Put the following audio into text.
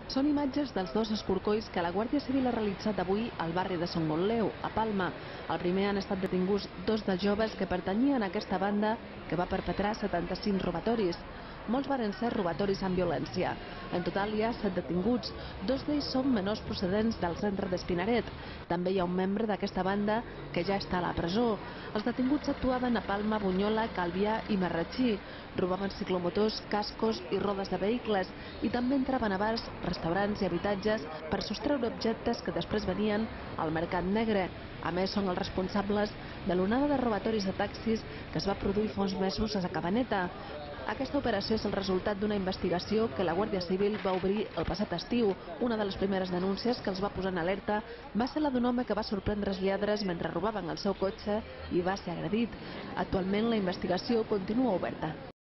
Són imatges dels dos escorcolls que la Guàrdia Civil ha realitzat avui al barri de Sant Montleu, a Palma. Al primer han estat detinguts dos dels joves que pertanyien a aquesta banda que va perpetrar 75 robatoris. Molts varen ser robatoris amb violència. En total hi ha 7 detinguts, 2 d'ells són menors procedents del centre d'Espinaret. També hi ha un membre d'aquesta banda que ja està a la presó. Els detinguts actuaven a Palma, Bunyola, Calvià i Marratxí. Robaven ciclomotors, cascos i rodes de vehicles i també entraven a bars, restaurants i habitatges per sostreure objectes que després venien al mercat negre. A més, són els responsables de l'onada de robatoris de taxis que es va produir fa uns mesos a Cabaneta. Aquesta operació és el resultat d'una investigació que la Guàrdia Civil va obrir el passat estiu. Una de les primeres denúncies que els va posar en alerta va ser la d'un home que va sorprendre els lladres mentre robaven el seu cotxe i va ser agredit. Actualment la investigació continua oberta.